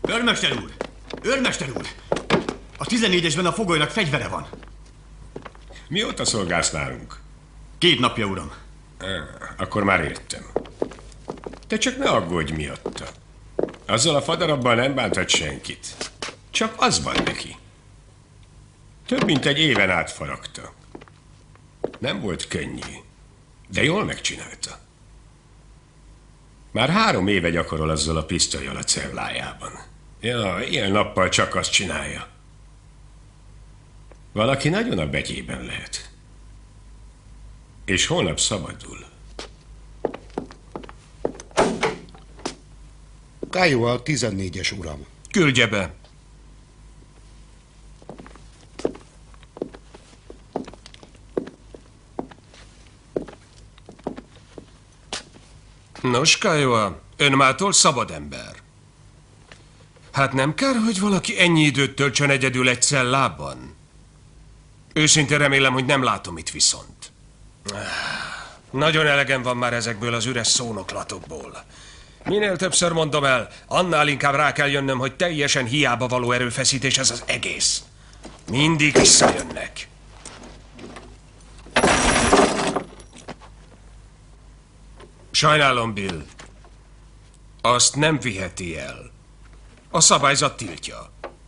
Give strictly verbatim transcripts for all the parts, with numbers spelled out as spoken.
Őrmester úr! Őrmester úr! A tizennégyesben a fogolynak fegyvere van. Mióta szolgálsz nálunk? Két napja, uram. Akkor már értem. Te csak ne aggódj miatta. Azzal a fadarabbal nem bánthat senkit. Csak az van neki. Több mint egy éven át faragta. Nem volt könnyű, de jól megcsinálta. Már három éve gyakorol azzal a pisztollyal a cellájában. Ja, ilyen nappal csak azt csinálja. Valaki nagyon a begyében lehet. És holnap szabadul. Kiowa a tizennégyes, uram. Küldje be. Nos, Kiowa, ön mától szabad ember. Hát nem kár, hogy valaki ennyi időt töltsön egyedül egy cellában? Őszintén remélem, hogy nem látom itt viszont. Nagyon elegem van már ezekből az üres szónoklatokból. Minél többször mondom el, annál inkább rá kell jönnöm, hogy teljesen hiába való erőfeszítés ez az egész. Mindig visszajönnek. Sajnálom, Bill. Azt nem viheti el. A szabályzat tiltja.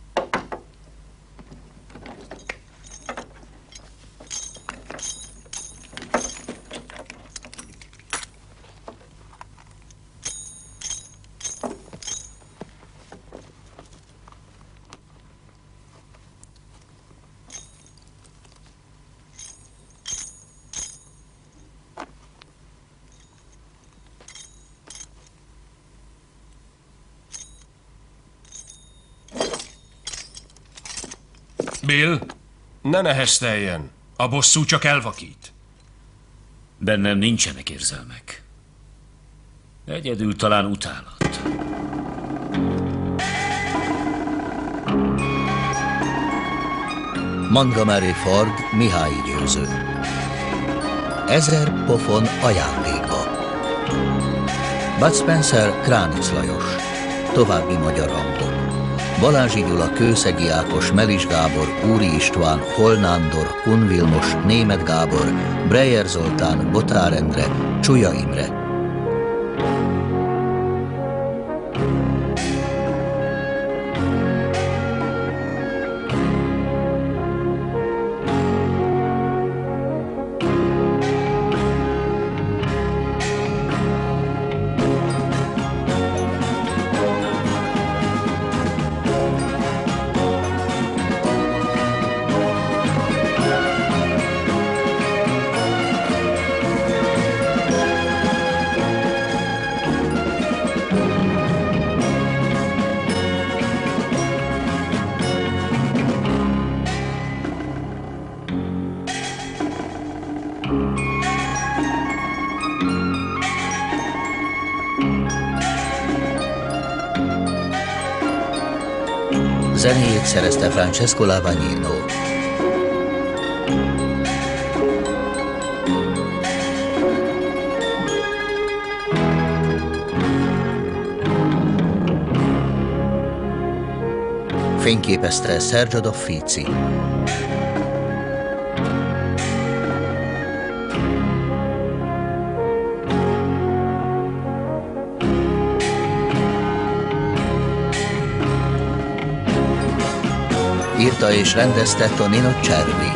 Bill, ne nehezteljen. A bosszú csak elvakít. Bennem nincsenek érzelmek. Egyedül talán utálat. Montgomery Ford, Mihály Győző. Ezer pofon ajándéka. Bud Spencer, Kránic Lajos. További magyar hangok. Balázsi Gyula, Kőszegi Ákos, Melis Gábor, Úri István, Hol Nándor, Kun Vilmos, Németh Gábor, Breyer Zoltán, Botár Endre, Csuja Imre. Zenéjét szerezte Francesco Lavagnino. Fényképezte Sergio Doffici. Írta és rendezte Tonino Cervi.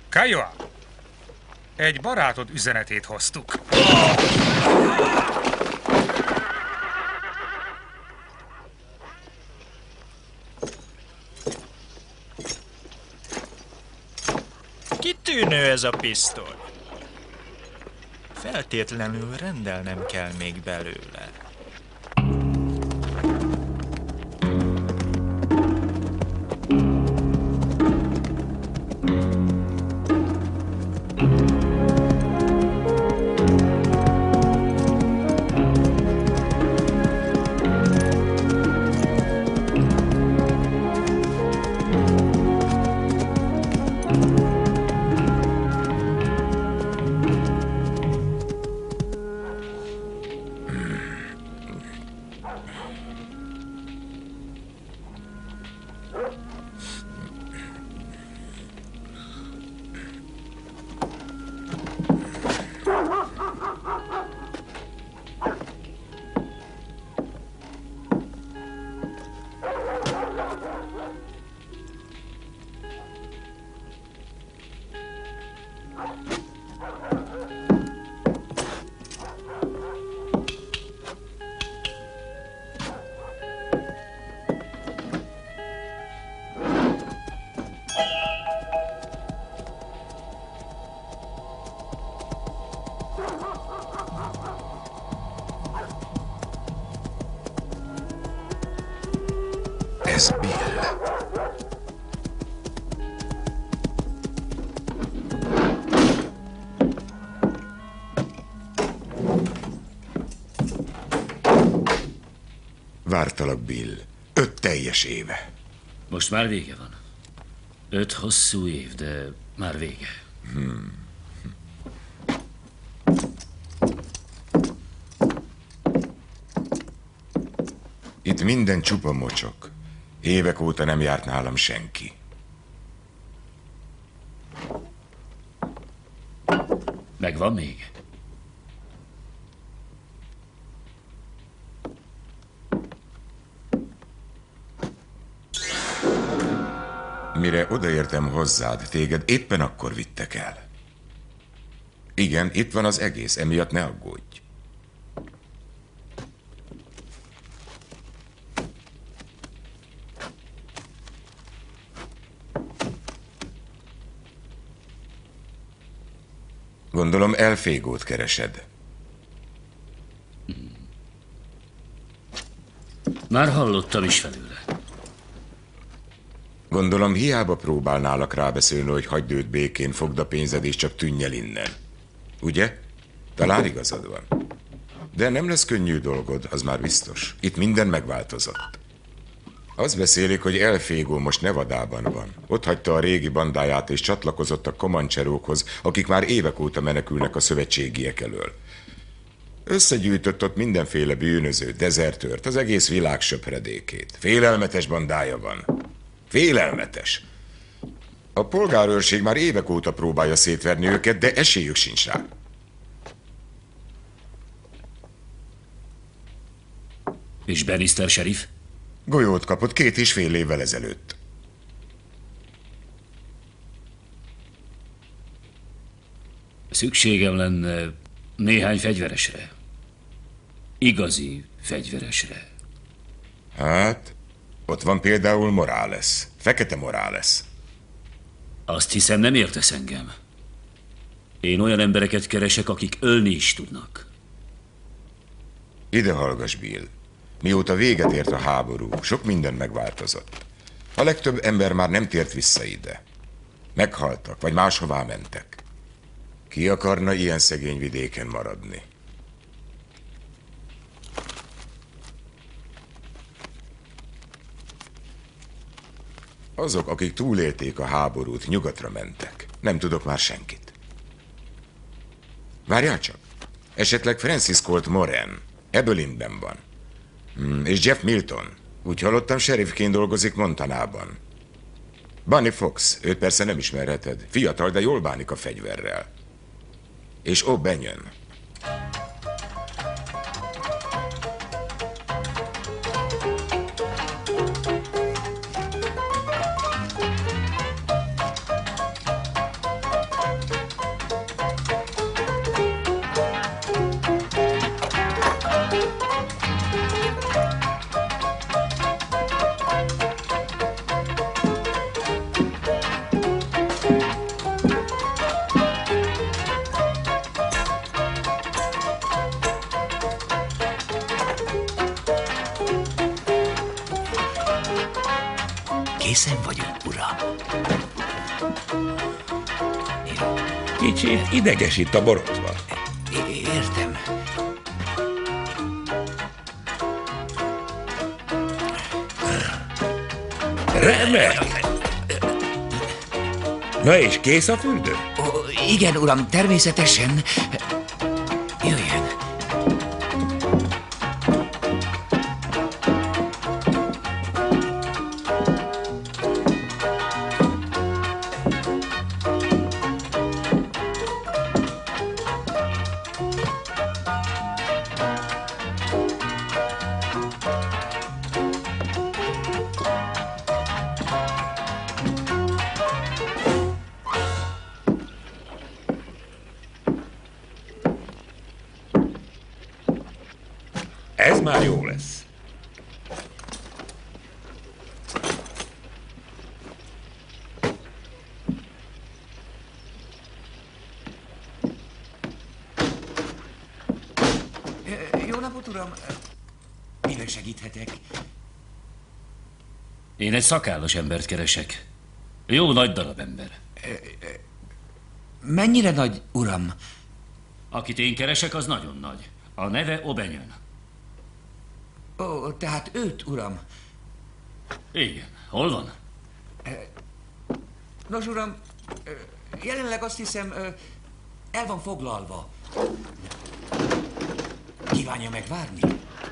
Kajoa, egy barátod üzenetét hoztuk. Kitűnő ez a pisztoly. Feltétlenül rendelnem kell még belőle. Ez Bill. Vártalak, Bill. Öt teljes éve. Most már vége van. Öt hosszú év, de már vége. Hmm. Itt minden csupa mocsok. Évek óta nem járt nálam senki. Megvan még? Mire odaértem hozzád, téged éppen akkor vittek el. Igen, itt van az egész, emiatt ne aggódj. Gondolom elfégót keresed. Már hallottam is felőle. Gondolom hiába próbálnálak rábeszélni, hogy hagyd őt békén, fogd a pénzed és csak tűnj el innen. Ugye? Talán igazad van. De nem lesz könnyű dolgod, az már biztos. Itt minden megváltozott. Azt beszélik, hogy Elfégó most Nevadában van. Ott hagyta a régi bandáját és csatlakozott a komancserókhoz, akik már évek óta menekülnek a szövetségiek elől. Összegyűjtött ott mindenféle bűnöző, dezertőrt, az egész világ söpredékét. Félelmetes bandája van. Félelmetes. A polgárőrség már évek óta próbálja szétverni őket, de esélyük sincs rá. És Bannister sheriff? Golyót kapott két és fél évvel ezelőtt. Szükségem lenne néhány fegyveresre. Igazi fegyveresre. Hát, ott van például Morales. Fekete Morales. Azt hiszem, nem értesz engem. Én olyan embereket keresek, akik ölni is tudnak. Ide hallgass, Bill. Mióta véget ért a háború, sok minden megváltozott. A legtöbb ember már nem tért vissza ide. Meghaltak, vagy máshová mentek. Ki akarna ilyen szegény vidéken maradni? Azok, akik túlélték a háborút, nyugatra mentek. Nem tudok már senkit. Várjál csak. Esetleg Francis Colt Moran. Abilene-ben van. Hmm, és Jeff Milton. Úgy hallottam, sheriffként dolgozik Montanában. Bunny Fox. Őt persze nem ismerheted. Fiatal, de jól bánik a fegyverrel. És O'Banion. Készen vagyunk, uram. Kicsit ideges itt a borotva. É- Értem. Remek! Na és kész a fürdő? Ó, igen, uram, természetesen. Jöjjön. Ez már jó lesz. Jó napot, uram. Mivel segíthetek? Én egy szakállas embert keresek. Jó nagy darab ember. Mennyire nagy, uram? Akit én keresek, az nagyon nagy. A neve Obenyön. Ó, tehát őt, uram. Igen. Hol van? Nos, uram, jelenleg azt hiszem, el van foglalva. Kívánja megvárni?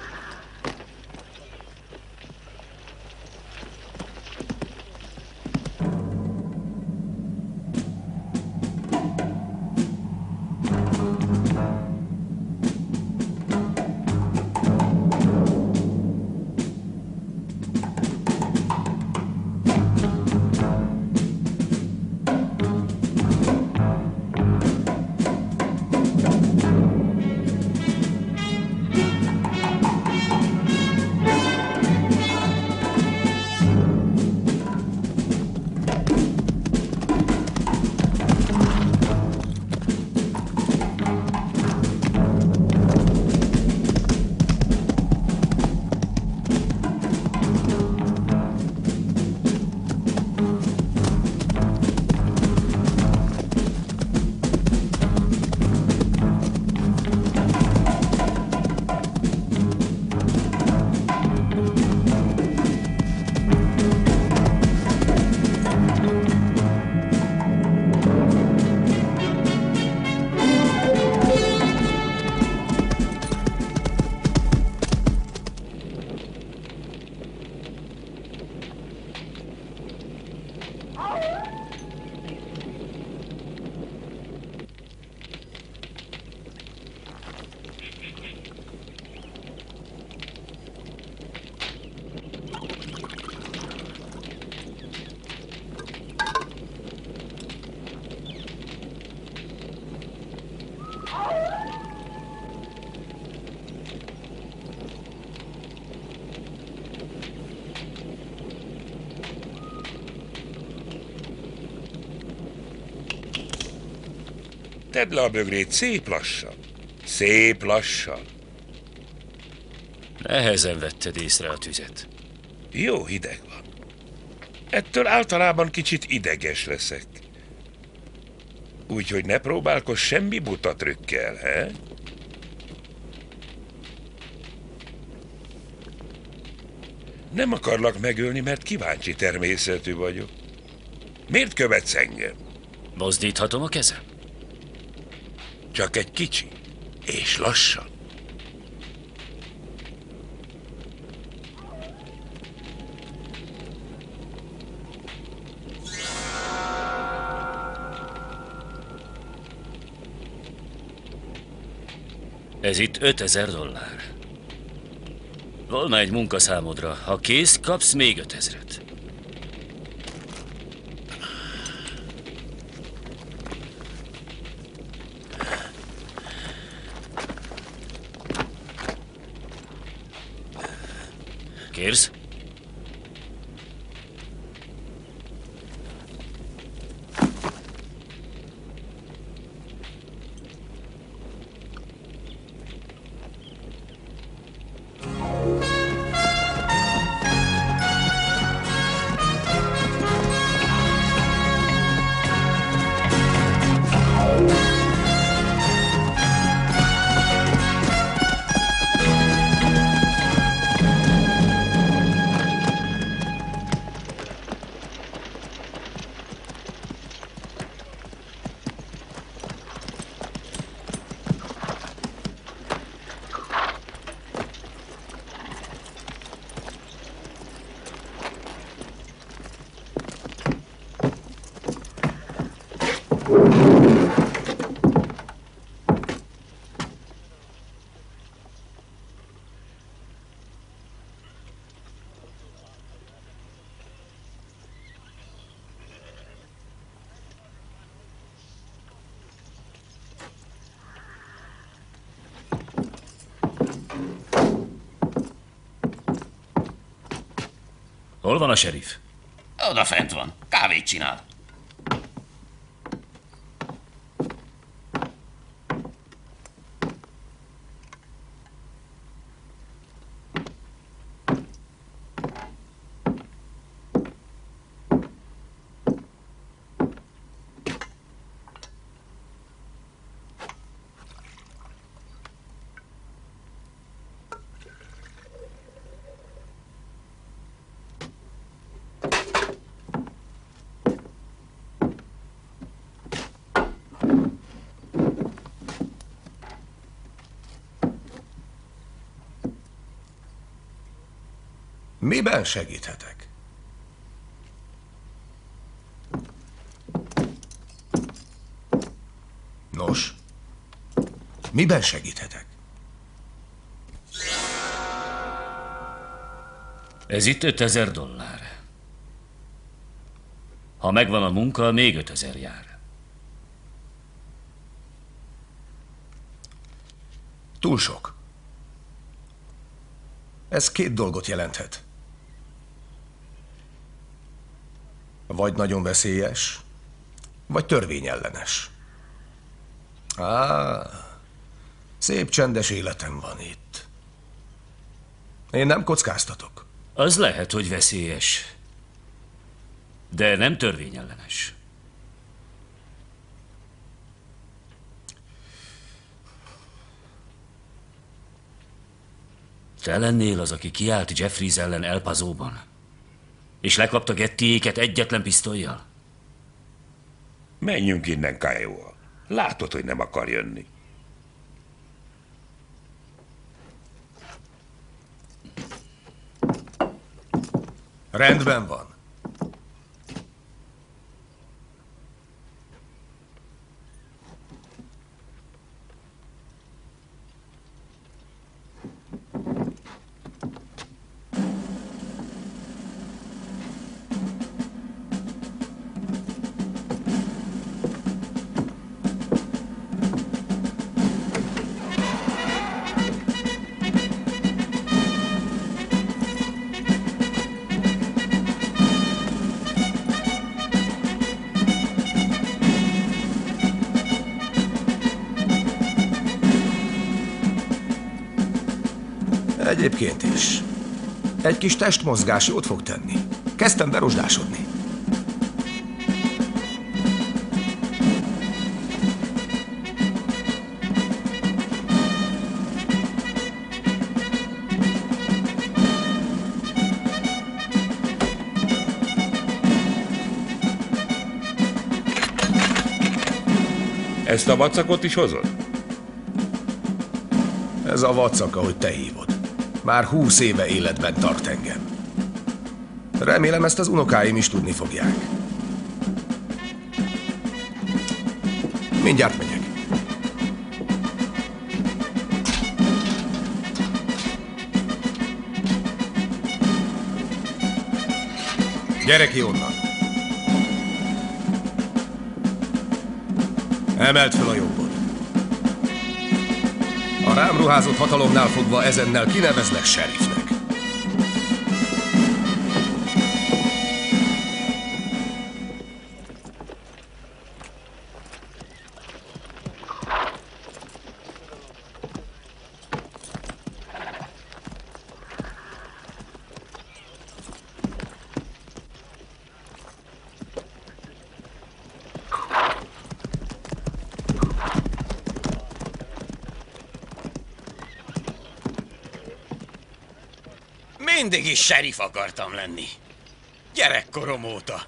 Tedd le a bögrét szép lassan. Szép lassan. Nehezen vetted észre a tüzet. Jó hideg van. Ettől általában kicsit ideges leszek. Úgyhogy ne próbálkozz semmi buta trükkel, he? Nem akarlak megölni, mert kíváncsi természetű vagyok. Miért követsz engem? Mozdíthatom a kezem? Csak egy kicsi, és lassan. Ez itt ötezer dollár. Volna egy munkaszámodra. Ha kész, kapsz még ötezret. Kérsz? Hol van a sheriff? Oda fent van. Kávét csinál. Miben segíthetek? Nos, miben segíthetek? Ez itt ötezer dollár. Ha megvan a munka, még ötezer jár. Túl sok. Ez két dolgot jelenthet. Vagy nagyon veszélyes, vagy törvényellenes. Á, szép csendes életem van itt. Én nem kockáztatok. Az lehet, hogy veszélyes, de nem törvényellenes. Te lennél az, aki kiállt Jeffries ellen El Pasoban, és lekapta Gettyéket egyetlen pisztollyal? Menjünk innen, Kiowa. Látod, hogy nem akar jönni. Rendben van. Egyébként is. Egy kis testmozgás jót fog tenni. Kezdtem berosdásodni. Ezt a vacakot is hozod? Ez a vacak, ahogy te hívod. Már húsz éve életben tart engem. Remélem, ezt az unokáim is tudni fogják. Mindjárt megyek. Gyere ki onnan! Emeld fel a jobbot. A rám ruházott hatalomnál fogva ezennel kineveznek sheriffnek. Mindig is sheriff akartam lenni. Gyerekkorom óta.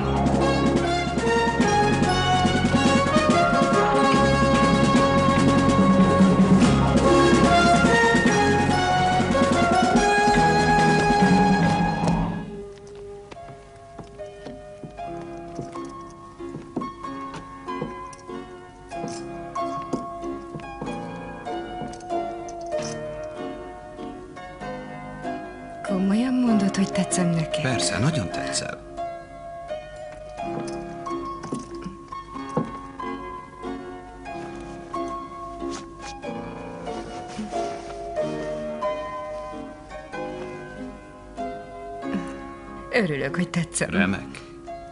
Komolyan mondod, hogy tetszem neked? Persze, nagyon tetszel. Örülök, hogy tetszem. Remek.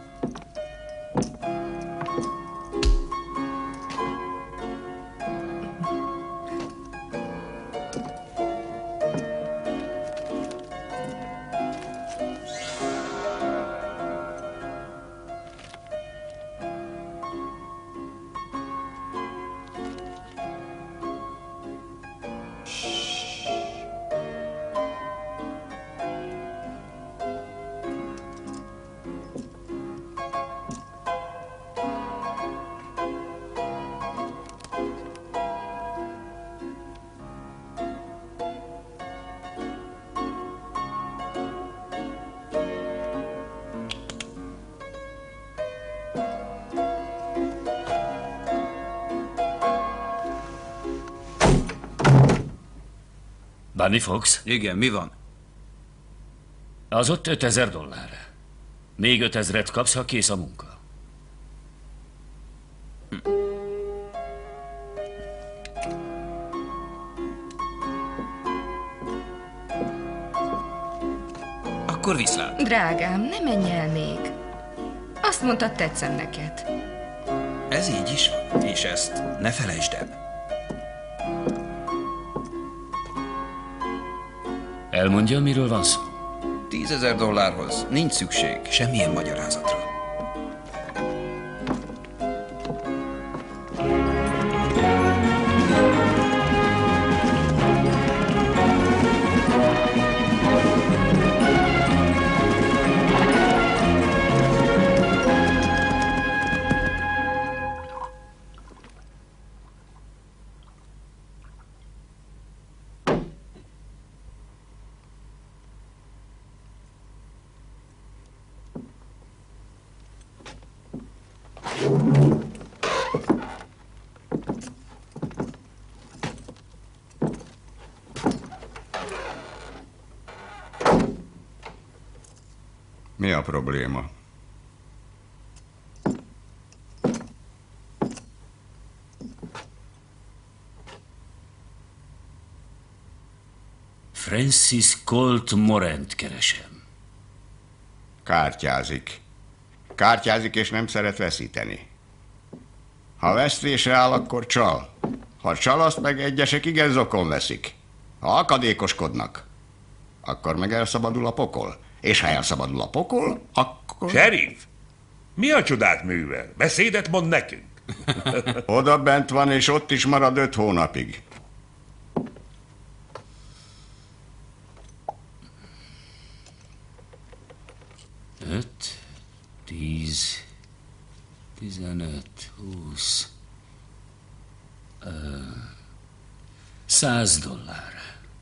Bunny Fox? Igen, mi van? Az ott ötezer dollár. Még ötezret kapsz, ha kész a munka. Akkor viszlát. Drágám, ne menj el még. Azt mondtad, tetszem neked. Ez így is van, és ezt ne felejtsd el. Elmondja, miről van szó? Tízezer dollárhoz nincs szükség semmilyen magyarázatra. Mi a probléma? Francis Colt Morant keresem. Kártyázik. Kártyázik és nem szeret veszíteni. Ha vesztésre áll, akkor csal. Ha csal, azt meg egyesek igen zokon veszik. Ha akadékoskodnak, akkor meg elszabadul a pokol. És ha elszabadul a pokol, akkor... Sheriff, mi a csodát művel? Beszédet mond nekünk. Oda bent van, és ott is marad öt hónapig. Öt, tíz, tizenöt, húsz, ö, száz dollár.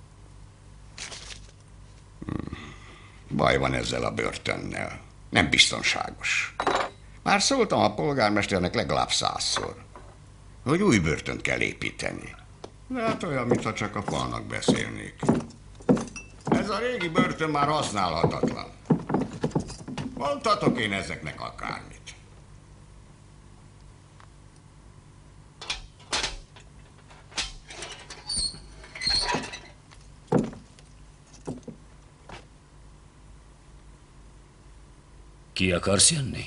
Baj van ezzel a börtönnel. Nem biztonságos. Már szóltam a polgármesternek legalább százszor, hogy új börtönt kell építeni. De hát olyan, mintha csak a falnak beszélnék. Ez a régi börtön már használhatatlan. Mondhatok én ezeknek akármit. Ki akarsz jönni?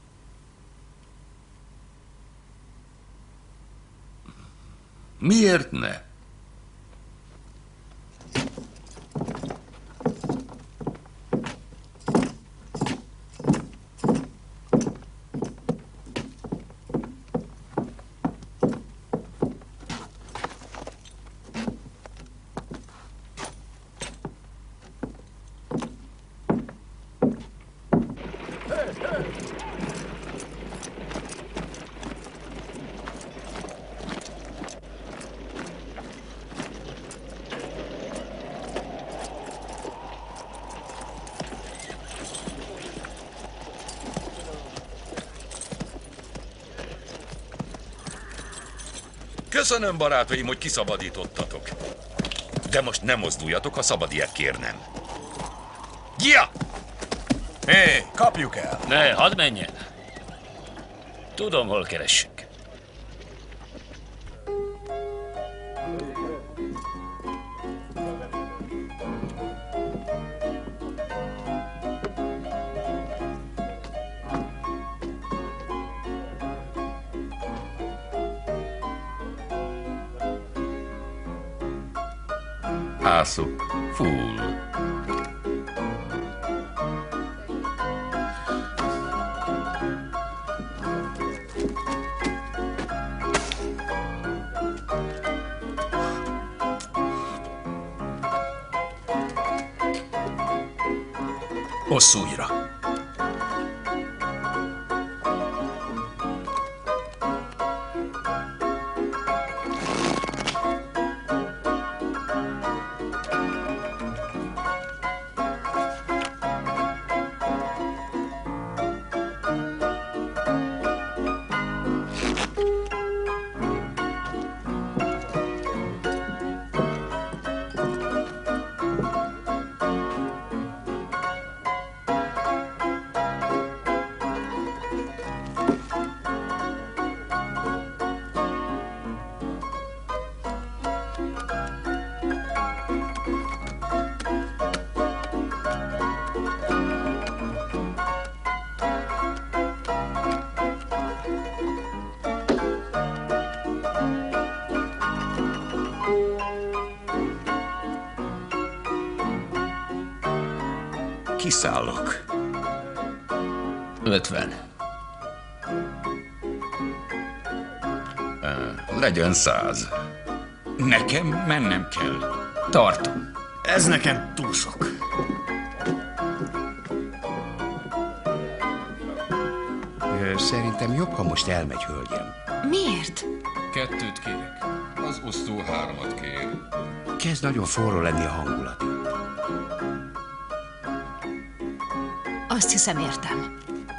Miért ne? Köszönöm, barátaim, hogy kiszabadítottatok. De most nem mozduljatok, ha szabad ilyet kérnem. Ja! Hé, hey, kapjuk el! Ne, hadd menjen! Tudom, hol keressük. Ászok. Full. Hossz újra. Kiszállok. ötven. Legyen száz. Nekem mennem kell. Tartom. Ez nekem túl sok. Szerintem jobb, ha most elmegy, hölgyem. Miért? Kettőt kérek. Az osztó hármat kér. Kezd nagyon forró lenni a hangulat. Azt hiszem, értem.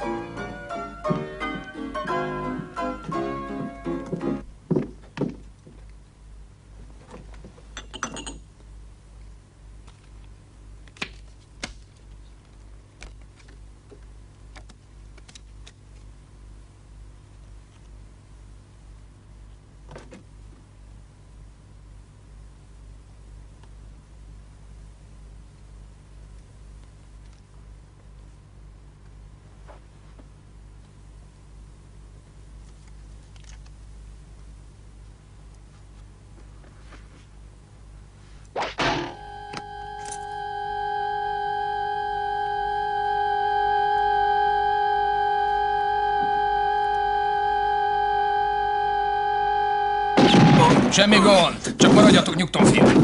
Semmi gond, csak maradjatok nyugton, fiúk.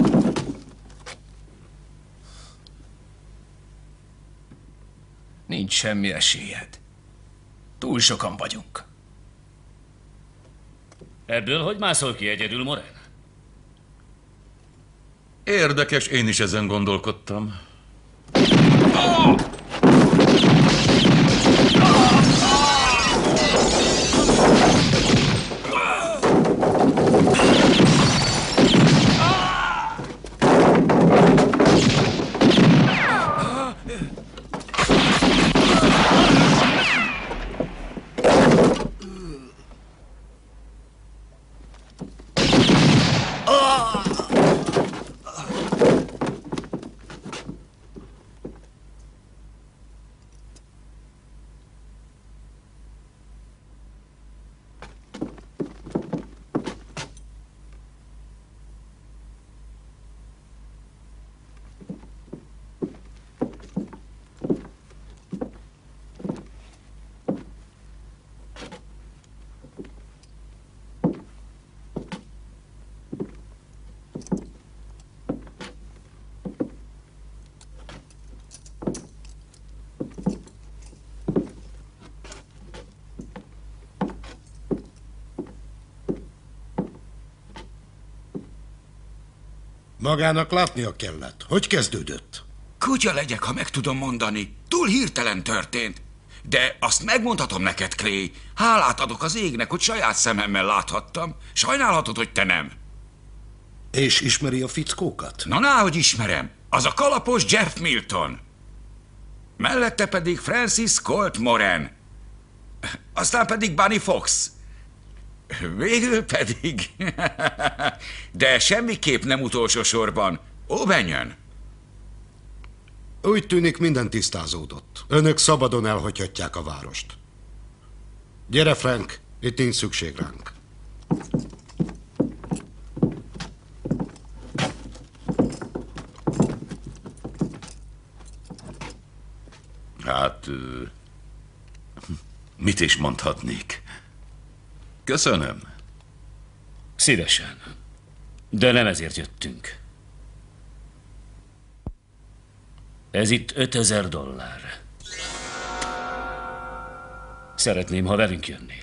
Nincs semmi esélyed. Túl sokan vagyunk. Ebből hogy mászol ki egyedül, Moren? Érdekes, én is ezen gondolkodtam. Magának látnia kellett. Hogy kezdődött? Kutya legyek, ha meg tudom mondani. Túl hirtelen történt. De azt megmondhatom neked, Clay. Hálát adok az égnek, hogy saját szememmel láthattam. Sajnálhatod, hogy te nem. És ismeri a fickókat? Na, ná, hogy ismerem. Az a kalapos Jeff Milton. Mellette pedig Francis Colt Moran. Aztán pedig Bunny Fox. Végül pedig... De semmiképp nem utolsó sorban. O'Banion. Úgy tűnik, minden tisztázódott. Önök szabadon elhagyhatják a várost. Gyere, Frank, itt nincs szükség ránk. mit is mondhatnék? Köszönöm. Szívesen. De nem ezért jöttünk. Ez itt ötezer dollár. Szeretném, ha velünk jönnél.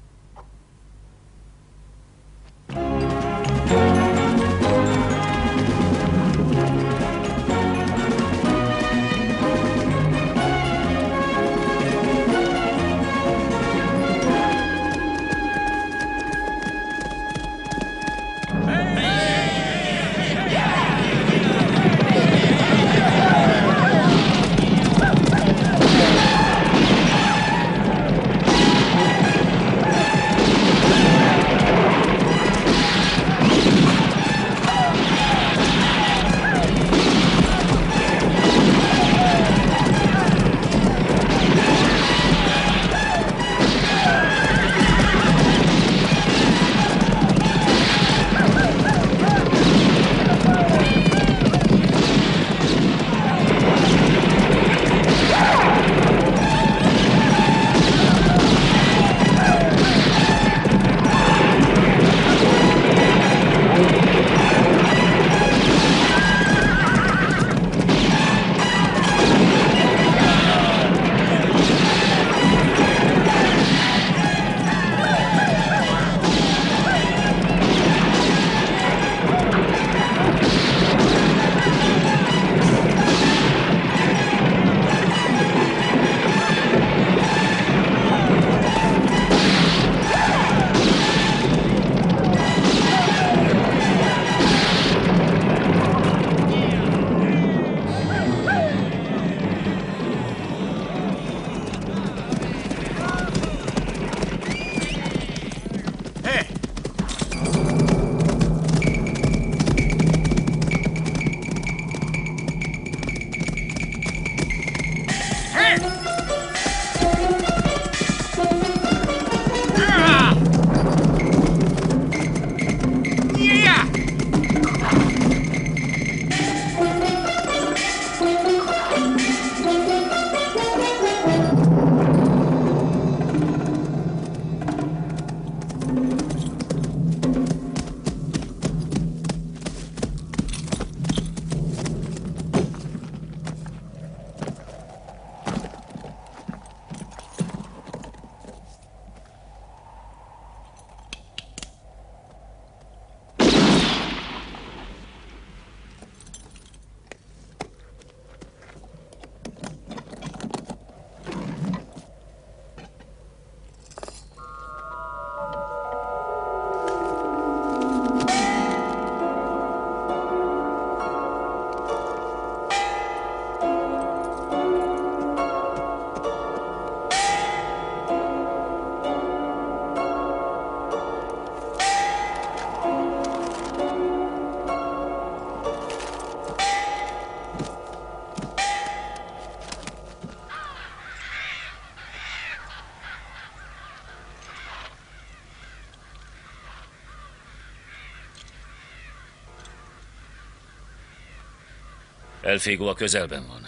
El Fego a közelben van.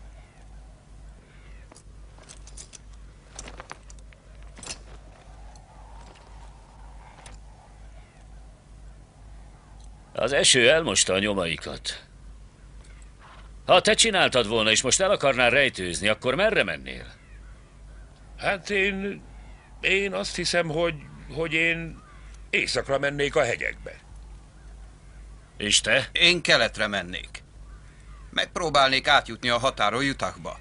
Az eső elmosta a nyomaikat. Ha te csináltad volna, és most el akarnál rejtőzni, akkor merre mennél? Hát én... Én azt hiszem, hogy... hogy én északra mennék a hegyekbe. És te? Én keletre mennék. Megpróbálnék átjutni a határon Utahba.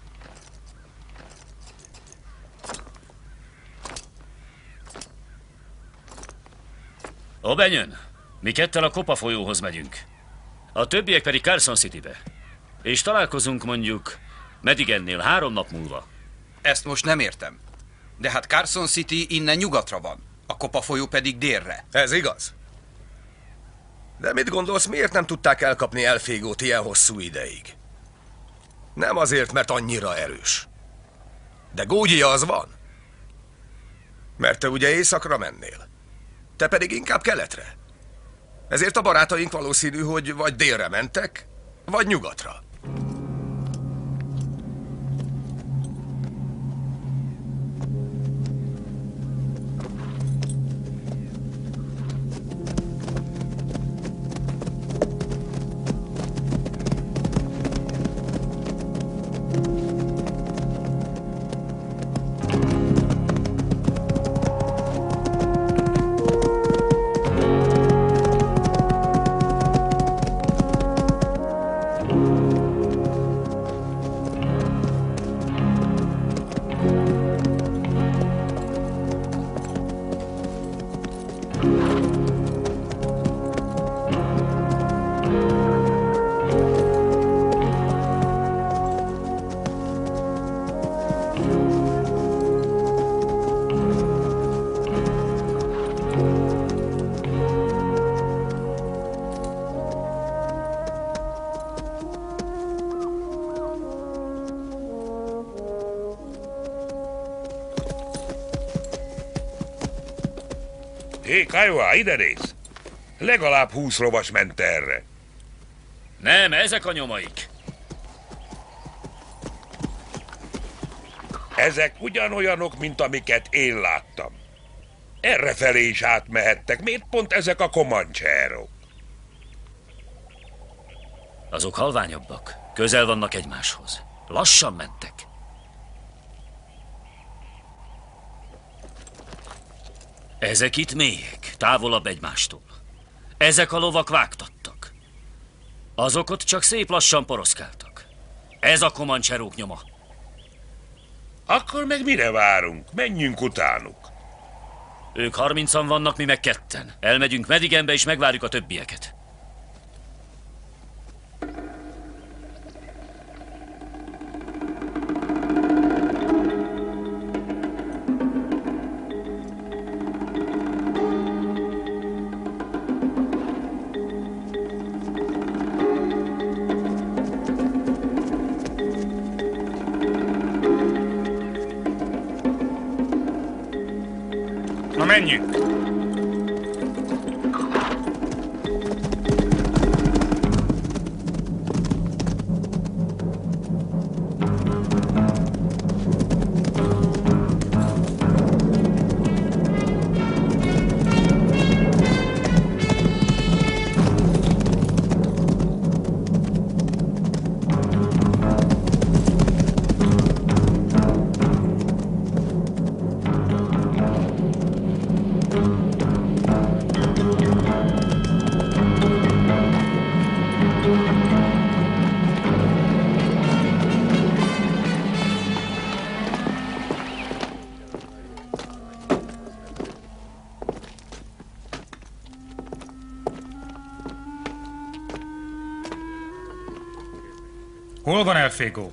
O'Banion, mi ketten a Kopa folyóhoz megyünk. A többiek pedig Carson Citybe. És találkozunk mondjuk Madigannél három nap múlva. Ezt most nem értem. De hát Carson City innen nyugatra van, a Kopa folyó pedig délre. Ez igaz. De mit gondolsz, miért nem tudták elkapni El Fegót ilyen hosszú ideig? Nem azért, mert annyira erős. De gógyia az van. Mert te ugye északra mennél. Te pedig inkább keletre. Ezért a barátaink valószínű, hogy vagy délre mentek, vagy nyugatra. Hé, Kiowa, ide nézz! Legalább húsz lovas ment erre. Nem, ezek a nyomaik. Ezek ugyanolyanok, mint amiket én láttam. Errefelé is átmehettek. Miért pont ezek a Comancherok? Azok halványabbak. Közel vannak egymáshoz. Lassan mentek. Ezek itt mélyek, távolabb egymástól. Ezek a lovak vágtattak. Azok ott csak szép lassan poroszkáltak. Ez a Comancherok nyoma. Akkor meg mire várunk? Menjünk utánuk. Ők harmincan vannak, mi meg ketten. Elmegyünk Medigenbe és megvárjuk a többieket. Na menjünk! Hol van Elfégó?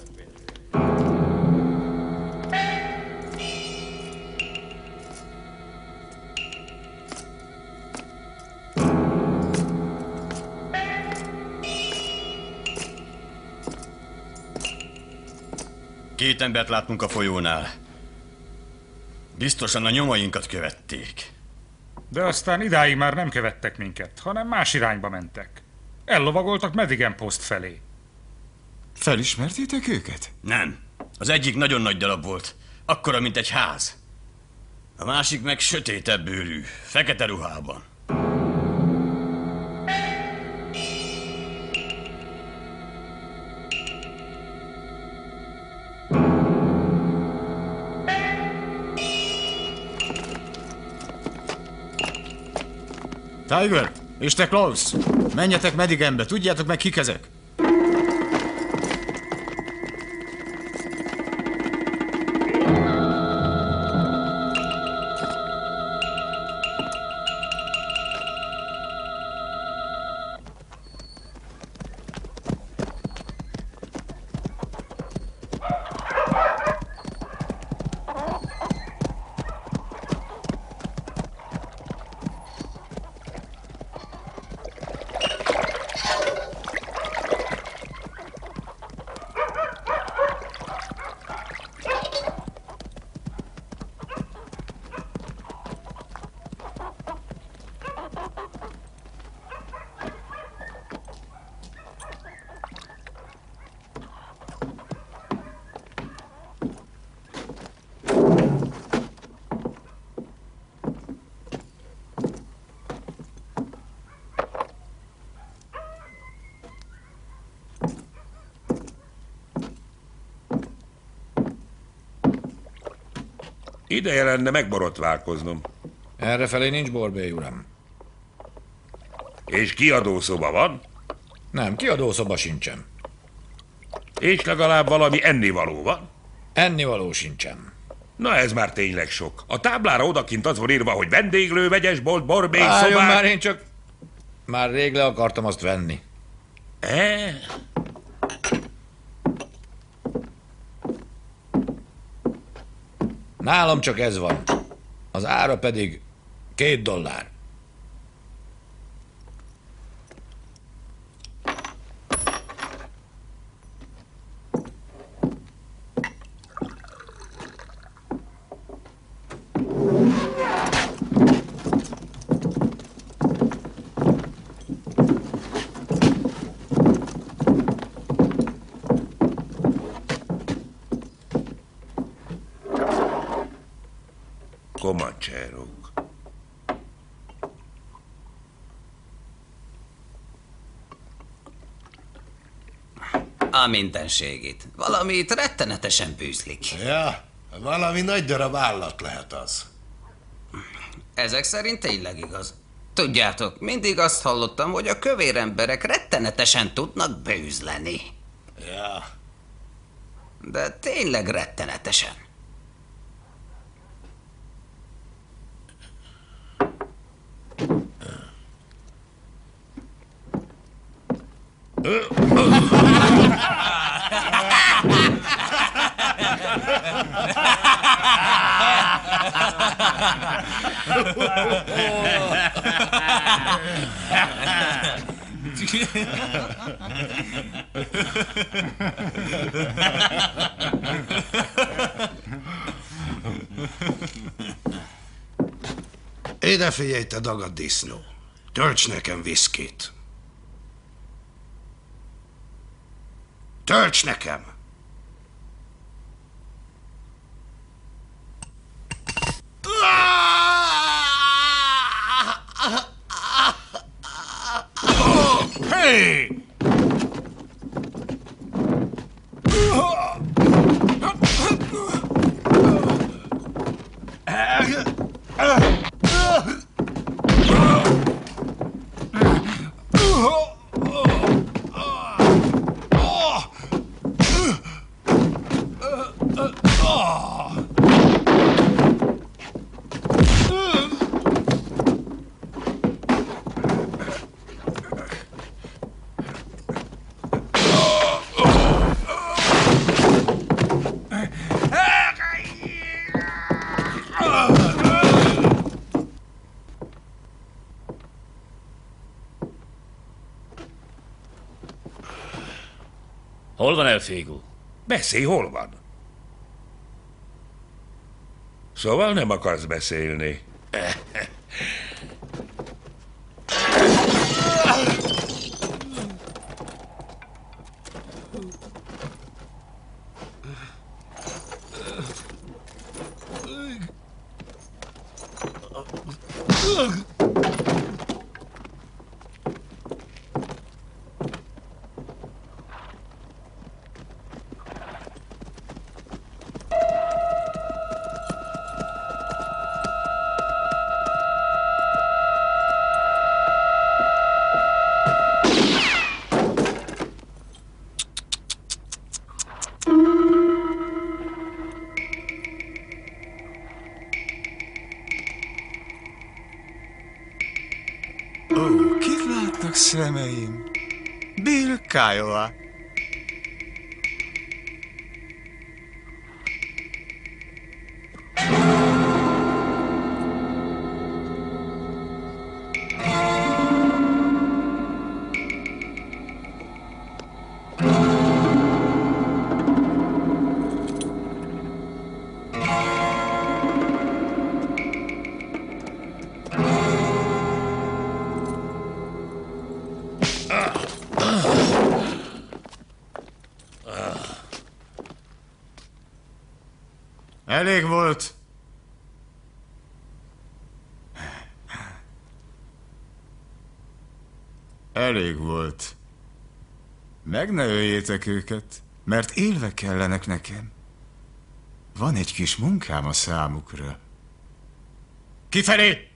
Két embert láttunk a folyónál. Biztosan a nyomainkat követték. De aztán idáig már nem követtek minket, hanem más irányba mentek. Ellovagoltak Medigen Post felé. Felismertétek őket? Nem. Az egyik nagyon nagy darab volt. Akkora, mint egy ház. A másik meg sötétebb bőrű, fekete ruhában. Tiger, és te Klaus, menjetek Medigenbe, tudjátok meg kik ezek? Ideje lenne megborotválkoznom. Errefelé nincs borbély, uram. És kiadószoba van? Nem, kiadószoba sincsen. És legalább valami ennivaló van? Ennivaló sincsen. Na ez már tényleg sok. A táblára odakint az van írva, hogy vendéglő, vegyesbolt, borbély, Várjon szobák... már, én csak... Már rég le akartam azt venni. E? Nálam csak ez van. Az ára pedig két dollár. Comancherok. A mindenségét. Valami itt rettenetesen bűzlik. Ja, valami nagy darab állat lehet az. Ezek szerint tényleg igaz. Tudjátok, mindig azt hallottam, hogy a kövér emberek rettenetesen tudnak bőzleni. Ja. De tényleg rettenetesen. Ide figyelj, te dagadt disznó. Tölts nekem viszkit. Tölts nekem! Hey! Hol van elfégó? Beszélj, hol van? Szóval nem akarsz beszélni. Ó, kit látnak szemeim? Bill Kiowa. Elég volt. Elég volt. Meg ne öljétek őket, mert élve kellenek nekem. Van egy kis munkám a számukra. Kifelé!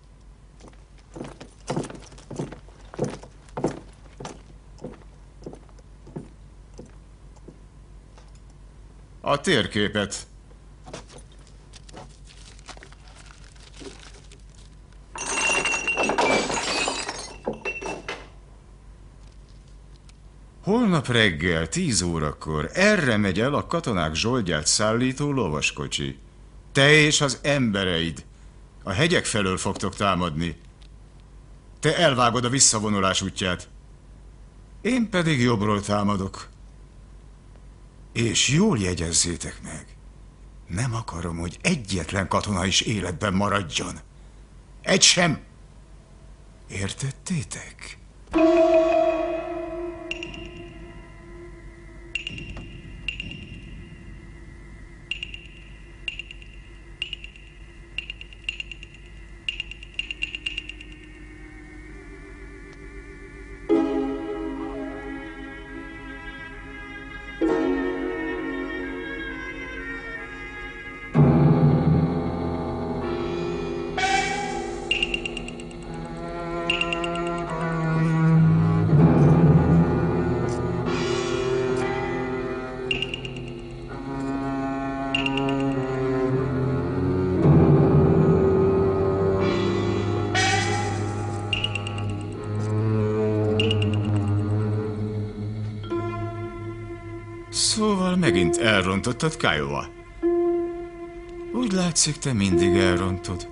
A térképet. Holnap reggel, tíz órakor erre megy el a katonák zsoldját szállító lovaskocsi. Te és az embereid a hegyek felől fogtok támadni. Te elvágod a visszavonulás útját. Én pedig jobbról támadok. És jól jegyezzétek meg. Nem akarom, hogy egyetlen katona is életben maradjon. Egy sem. Értettétek? elrontottad, Kiowa? Úgy látszik, te mindig elrontod.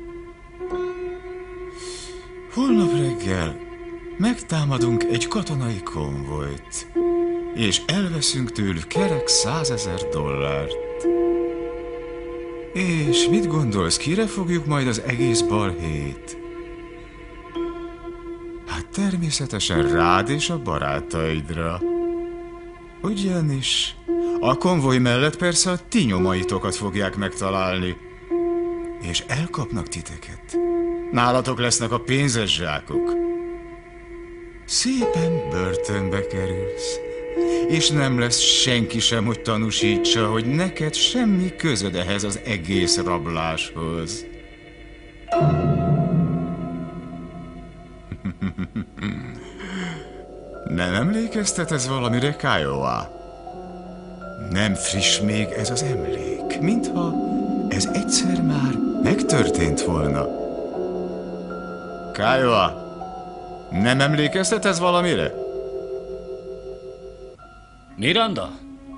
Holnap reggel megtámadunk egy katonai konvojt, és elveszünk tőlük kerek százezer dollárt. És mit gondolsz, kire fogjuk majd az egész balhét? Hát természetesen rád és a barátaidra. Ugyanis a konvoj mellett persze a ti nyomaitokat fogják megtalálni, és elkapnak titeket. Nálatok lesznek a pénzes zsákok. Szépen börtönbe kerülsz, és nem lesz senki sem, hogy tanúsítsa, hogy neked semmi közöd ehhez az egész rabláshoz. Nem emlékeztet ez valamire, Kiowa? Nem friss még ez az emlék, mintha ez egyszer már megtörtént volna. Kiowa, nem emlékeztet ez valamire? Miranda?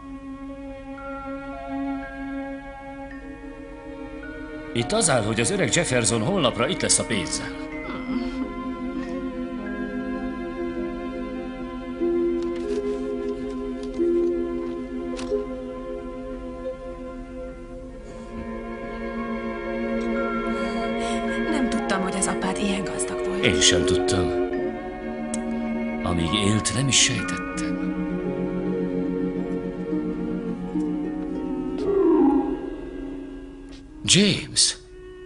Itt az áll, hogy az öreg Jefferson holnapra itt lesz a pénzzel. Nem tudtam, hogy az apád ilyen gazdag volt. Én sem tudtam. Amíg élt, nem is sejtettem. James!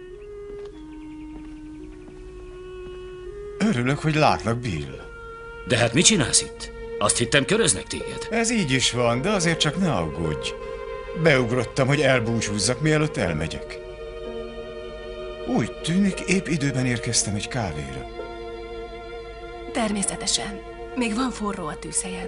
Örülök, hogy látlak, Bill. De hát mit csinálsz itt? Azt hittem, köröznek téged. Ez így is van, de azért csak ne aggódj. Beugrottam, hogy elbúcsúzzak, mielőtt elmegyek. Úgy tűnik, épp időben érkeztem egy kávéra. Természetesen. Még van forró a tűzhelyen.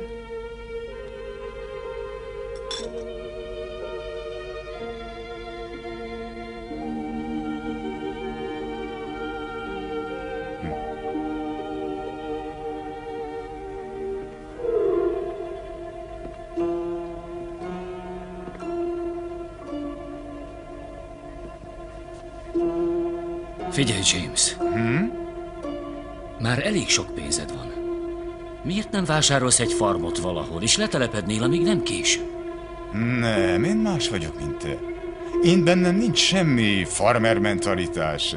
Figyelj, James. Hm? Már elég sok pénzed van. Miért nem vásárolsz egy farmot valahol, és letelepednél, amíg nem késő? Nem, én más vagyok, mint te. Én bennem nincs semmi farmer mentalitás.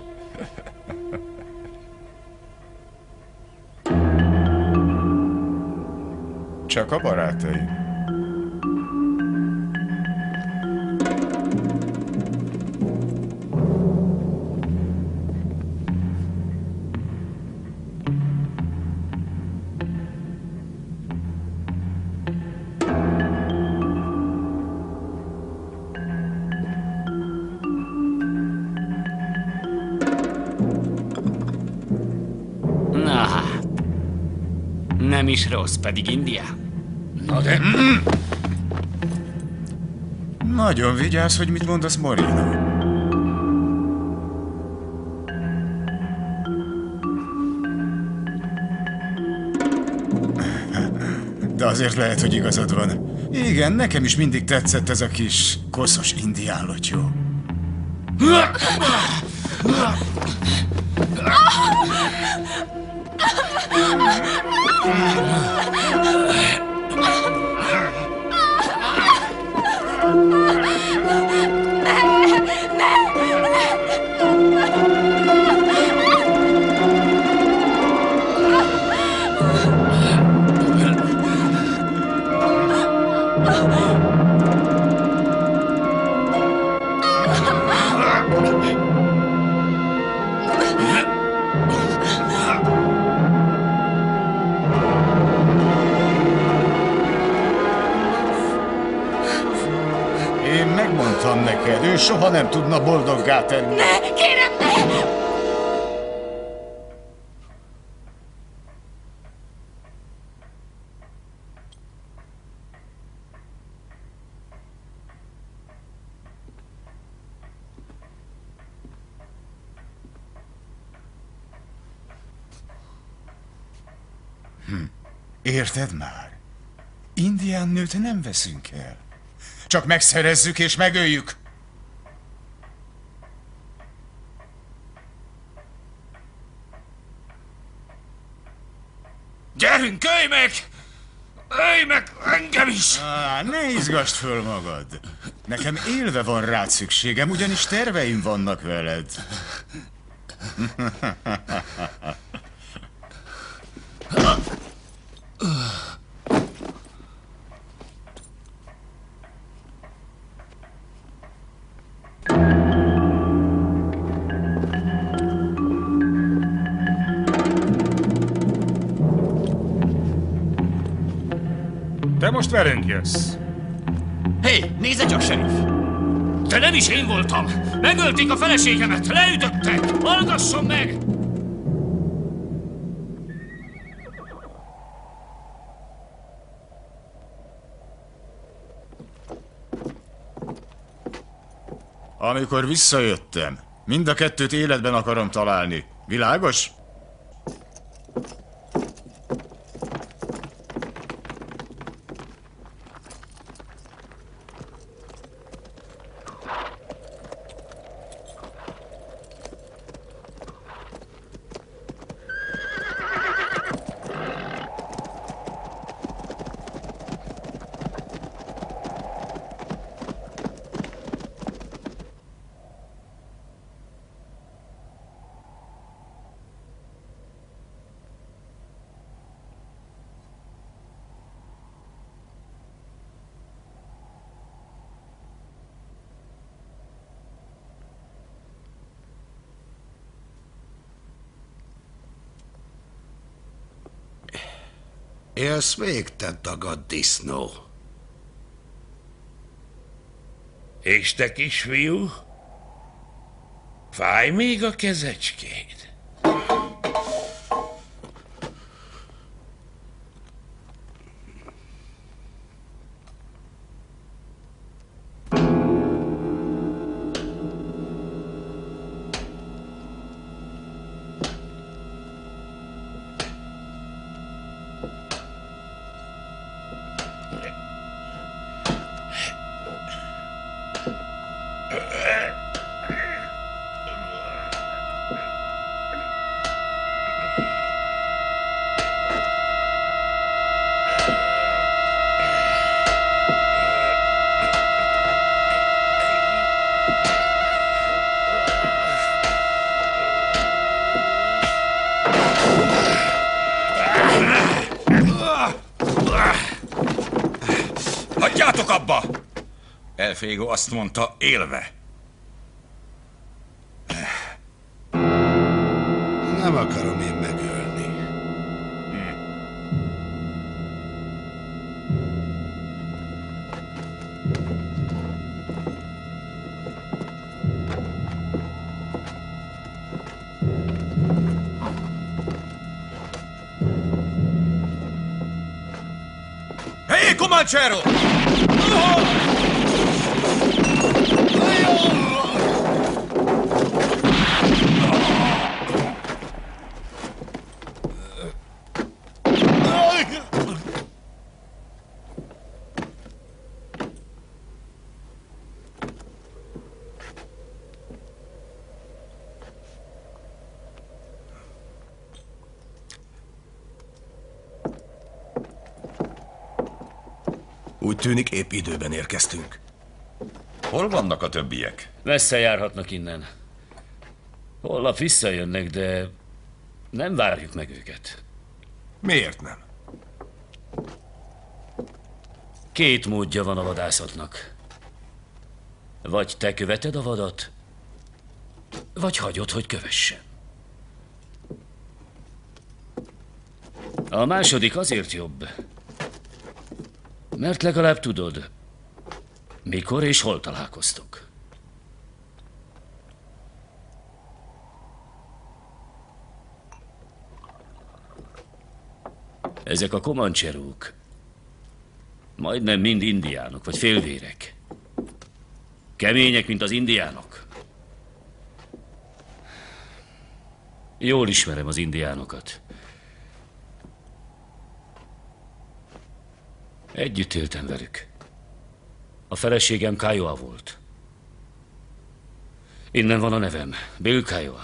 Csak a barátaim. Nem is rossz, pedig Indián. Na de... Nagyon vigyázz, hogy mit mondasz, Moreno. De azért lehet, hogy igazad van. Igen, nekem is mindig tetszett ez a kis koszos indián lotyó. Én megmondtam neked, ő soha nem tudna boldoggá tenni. Ne, kérem, ne! Hm. Érted már? Indián nőt nem veszünk el. Csak megszerezzük és megöljük. Gyerünk, ölj meg! Ölj meg engem is! Á, ne izgasd föl magad. Nekem élve van rád szükségem, ugyanis terveim vannak veled. Te most velünk jössz. Hé, hey, nézze csak, serif! Te nem is én voltam! Megölték a feleségemet, leütöttek! Hallgasson meg! Amikor visszajöttem, mind a kettőt életben akarom találni. Világos? Élsz még, te dagad disznó? És te, kisfiú? Fáj még a kezecskéd? Hagyjátok abba! Elfégó azt mondta, élve. Nem akarom én megölni. Hé, Comanchero! Úgy tűnik, épp időben érkeztünk. Hol vannak a többiek? Messze járhatnak innen. Holnap visszajönnek, de nem várjuk meg őket. Miért nem? Két módja van a vadászatnak. Vagy te követed a vadat, vagy hagyod, hogy kövessen. A második azért jobb, mert legalább tudod, mikor és hol találkoztok. Ezek a Comancherók majdnem mind indiánok, vagy félvérek. Kemények, mint az indiánok. Jól ismerem az indiánokat. Együtt éltem velük. A feleségem Kiowa volt. Innen van a nevem, Bill Kiowa.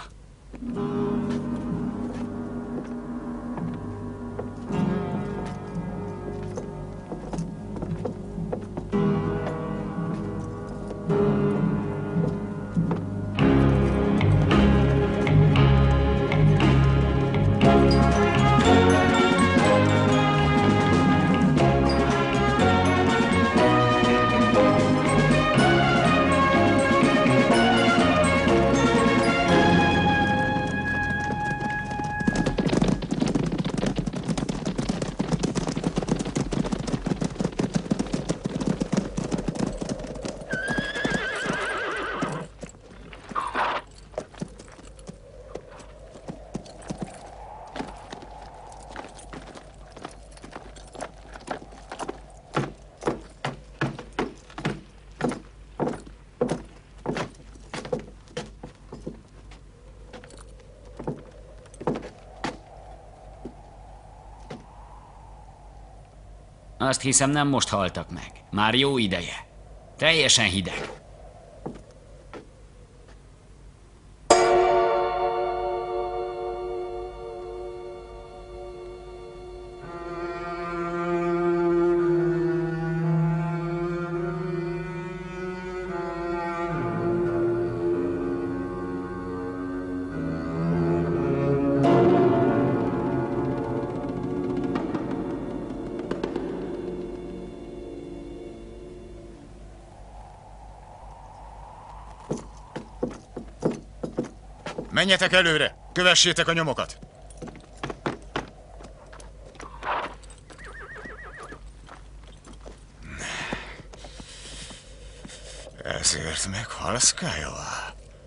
Azt hiszem, nem most haltak meg. Már jó ideje. Teljesen hideg. Menjetek előre! Kövessétek a nyomokat! Ezért meghalsz, Kiowa?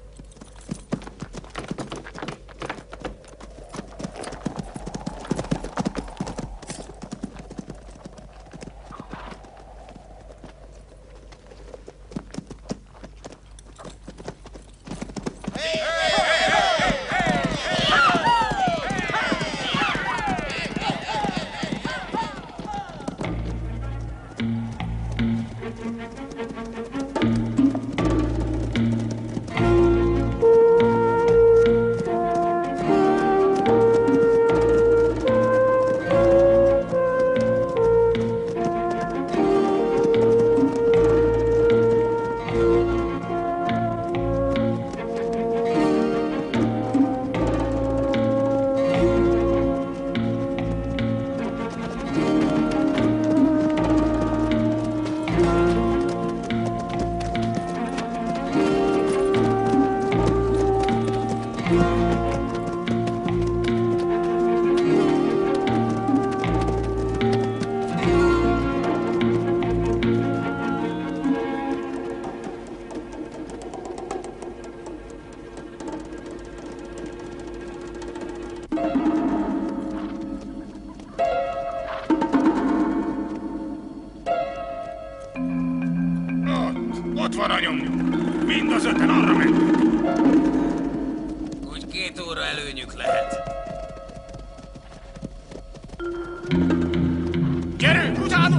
Ott van a nyomjuk. Mind az öten arra mennek. Úgy két óra előnyük lehet. Gyerünk, utánuk!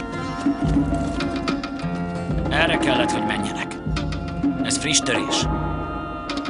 Erre kellett, hogy menjenek. Ez friss törés.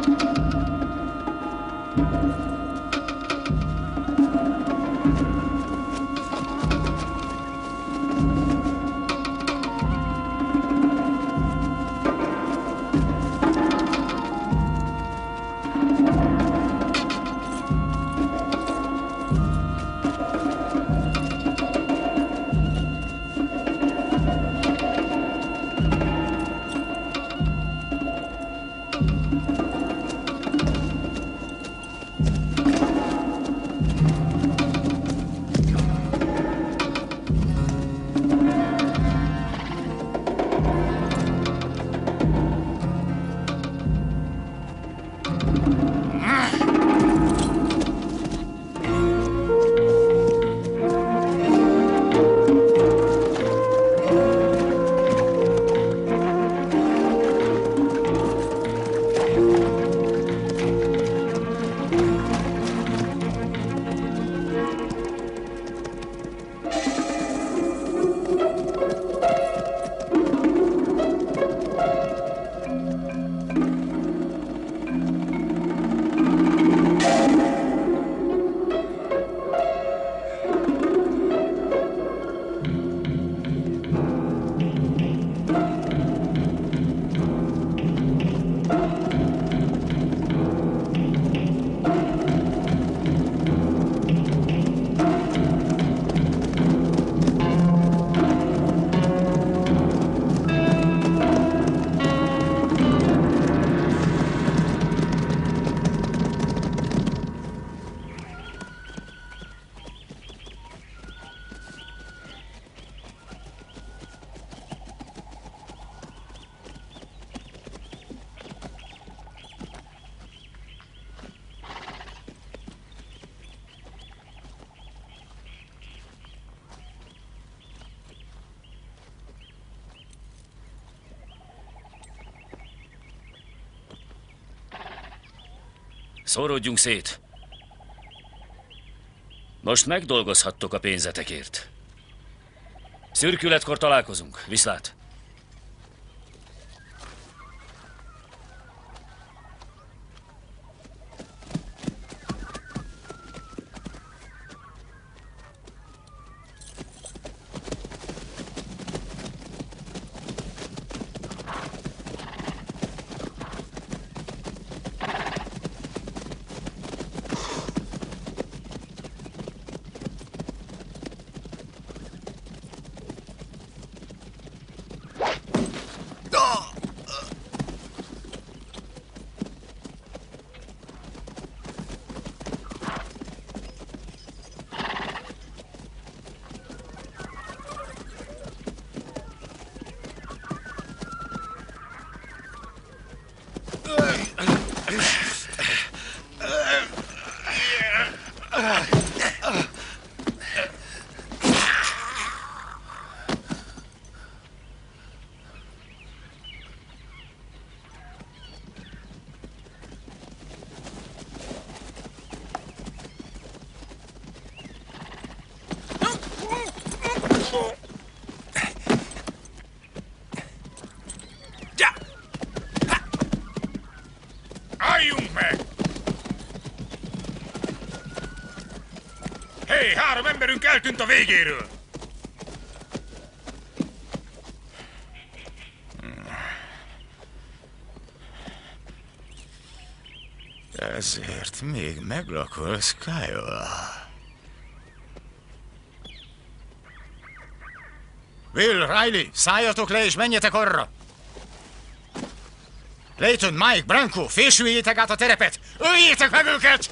Szórodjunk szét. Most megdolgozhattok a pénzetekért. Szürkületkor találkozunk. Viszlát! Álljunk meg! Hé, három emberünk eltűnt a végéről! Ezért még meglakolsz, Kiowa. Will, Riley, szálljatok le és menjetek arra! Layton, Mike, Branco, fésüljétek át a terepet! Öljétek meg őket!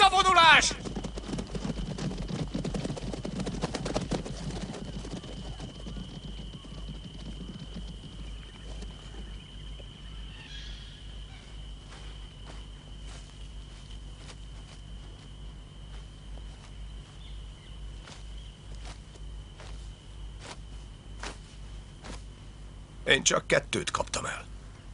Visszavonulás! Én csak kettőt kaptam el.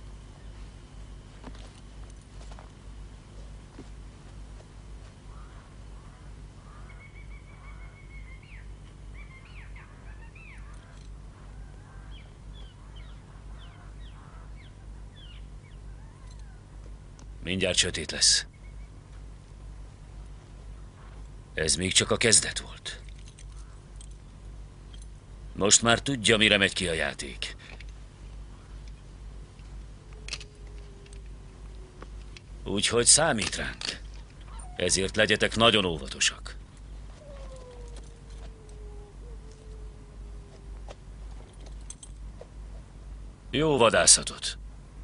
Mindjárt sötét lesz. Ez még csak a kezdet volt. Most már tudja, mire megy ki a játék. Úgyhogy számít ránk. Ezért legyetek nagyon óvatosak. Jó vadászatot!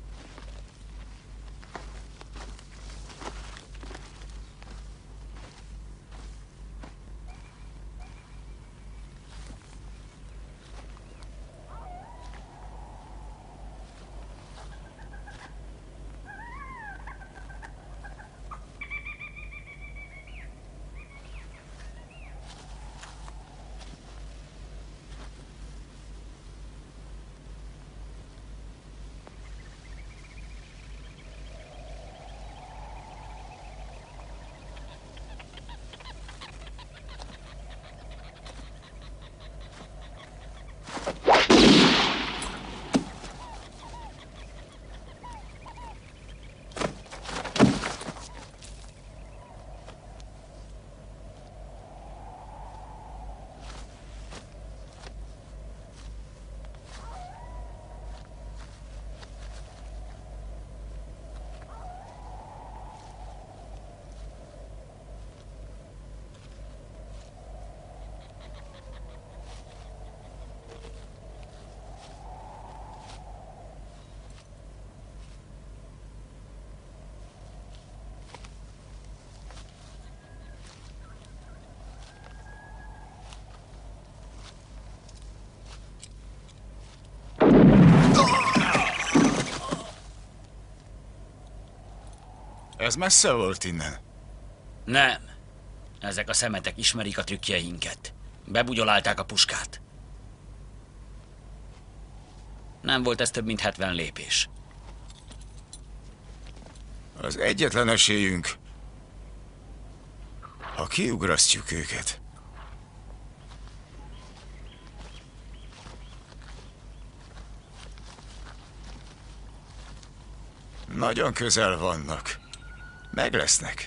Ez messze volt innen? Nem. Ezek a szemetek ismerik a trükkjeinket. Bebugyolálták a puskát. Nem volt ez több mint hetven lépés. Az egyetlen esélyünk, ha kiugrasztjuk őket. Nagyon közel vannak. Meg lesznek.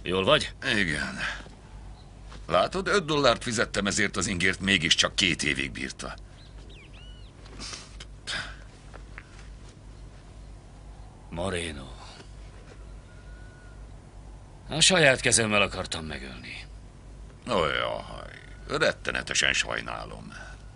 Jól vagy? Igen. Látod, öt dollárt fizettem ezért az ingért, mégiscsak két évig bírta. Moreno. A saját kezemmel akartam megölni. Ojjaj, rettenetesen sajnálom.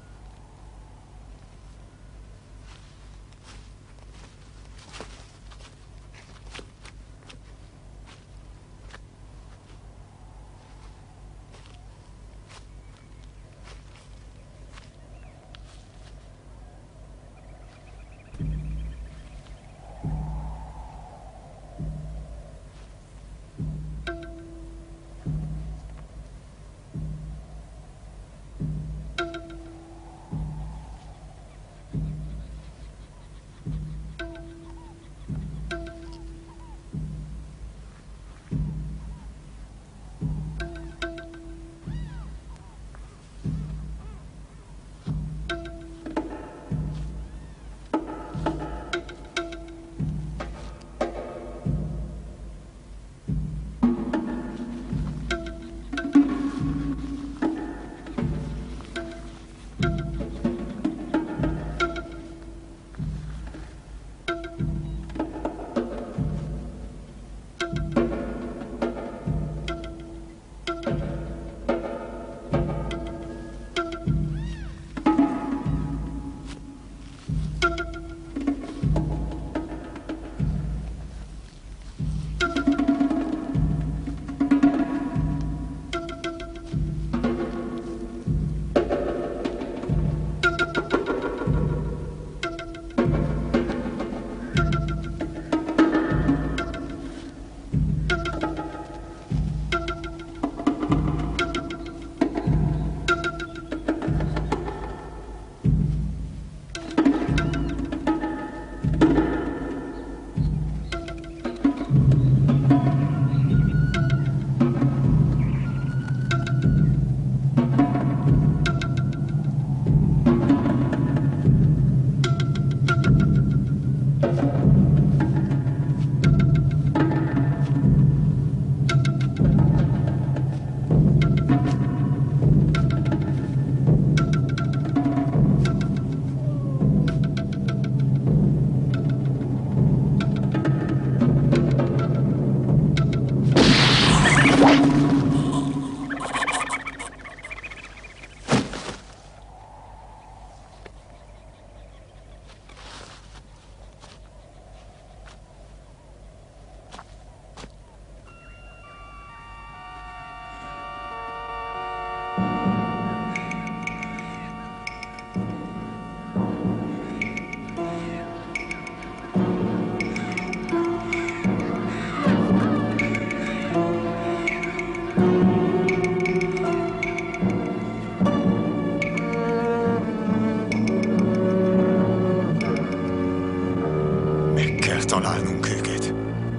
Találnunk őket.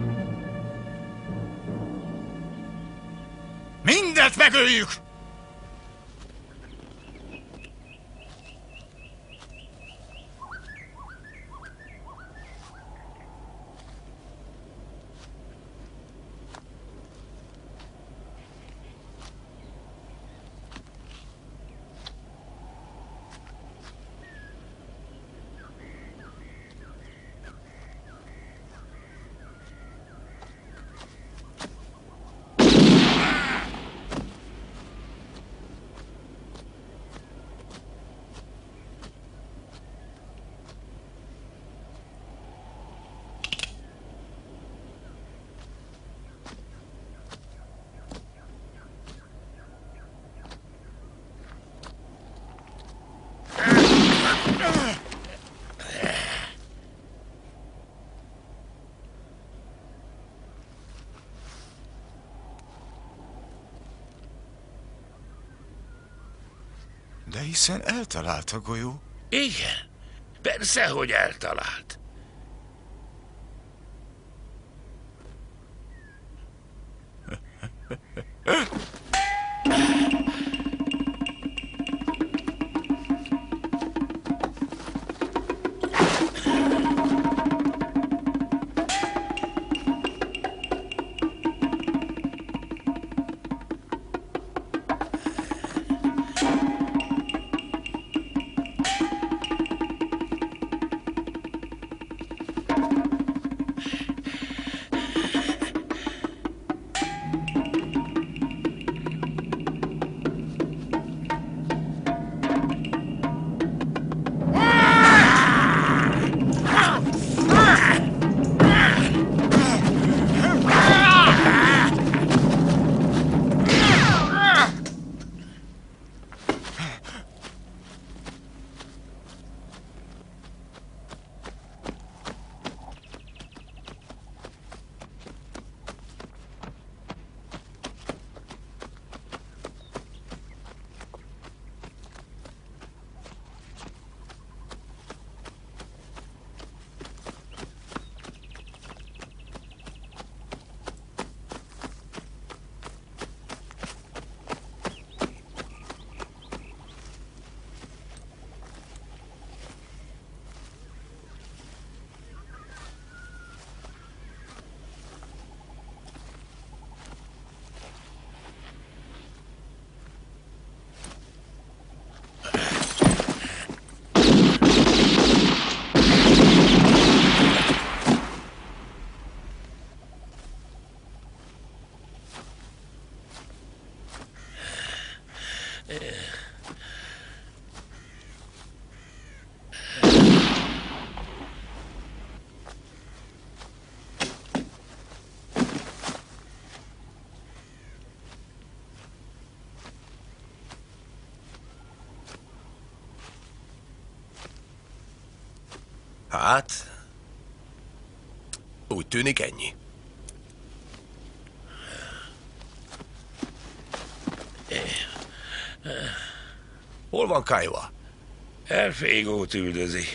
Mindet megöljük! De hiszen eltalált a golyó. Igen, persze, hogy eltalált. Hát, úgy tűnik ennyi. Hol van Kaiwa? Elfégót üldözi.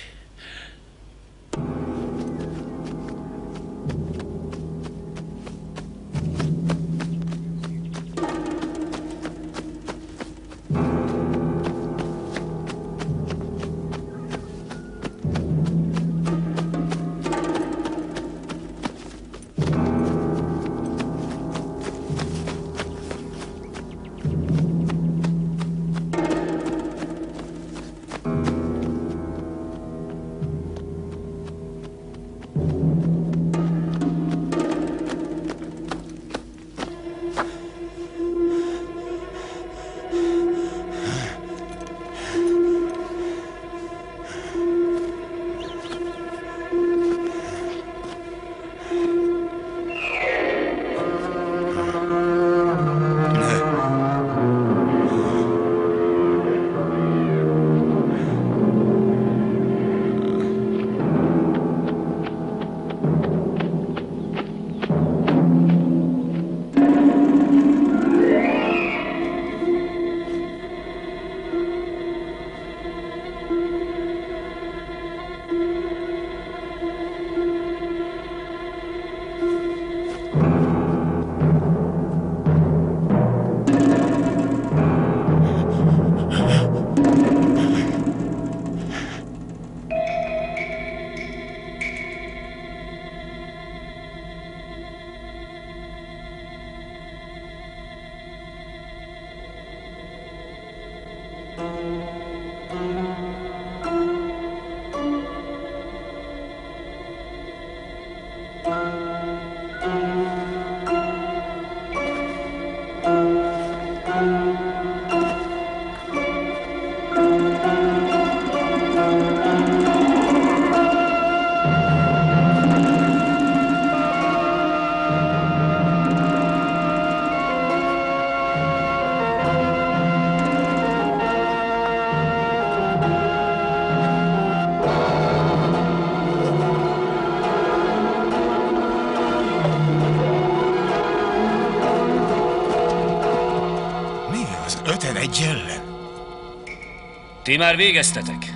Ti már végeztetek?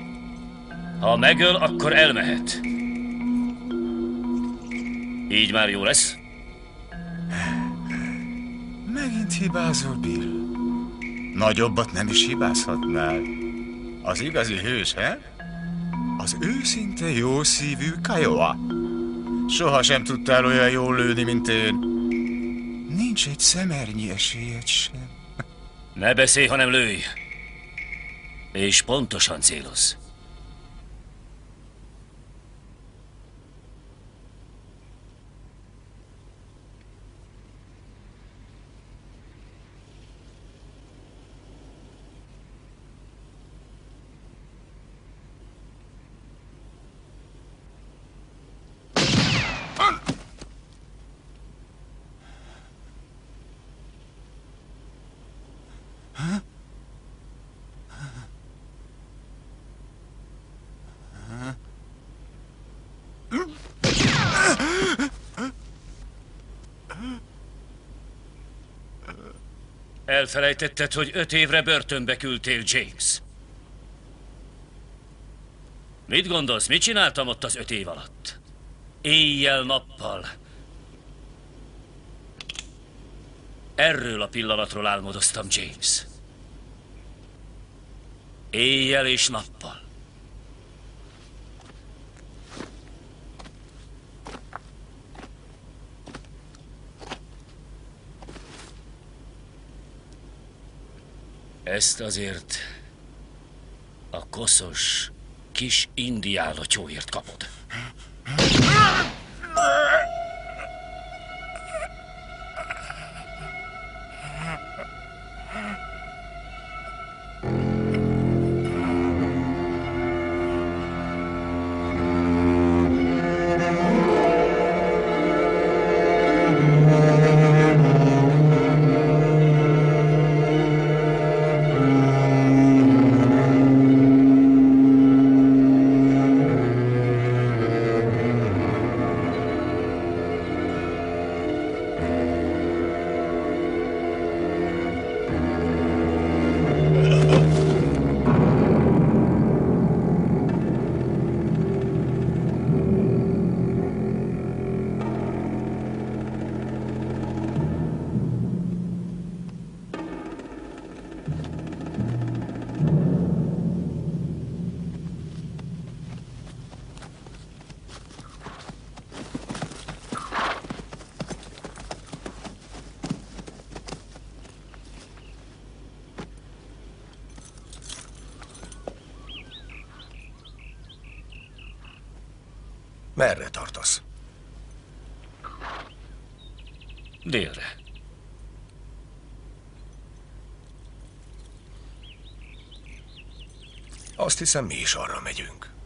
Ha megöl, akkor elmehet. Így már jó lesz? Megint hibázol, Bill. Nagyobbat nem is hibázhatnál. Az igazi hős, he? Az őszinte, jó szívű Kiowa. Soha sem tudtál olyan jól lőni, mint én. Nincs egy szemernyi esélyed sem. Ne beszélj, hanem lőj. És pontosan célozz. Elfelejtetted, hogy öt évre börtönbe küldtél, James. Mit gondolsz, mit csináltam ott az öt év alatt? Éjjel-nappal. Erről a pillanatról álmodoztam, James. Éjjel és nappal. Ezt azért a koszos kis indiánlotyóért kapod. Merre tartasz? Délre. Azt hiszem, mi is arra megyünk.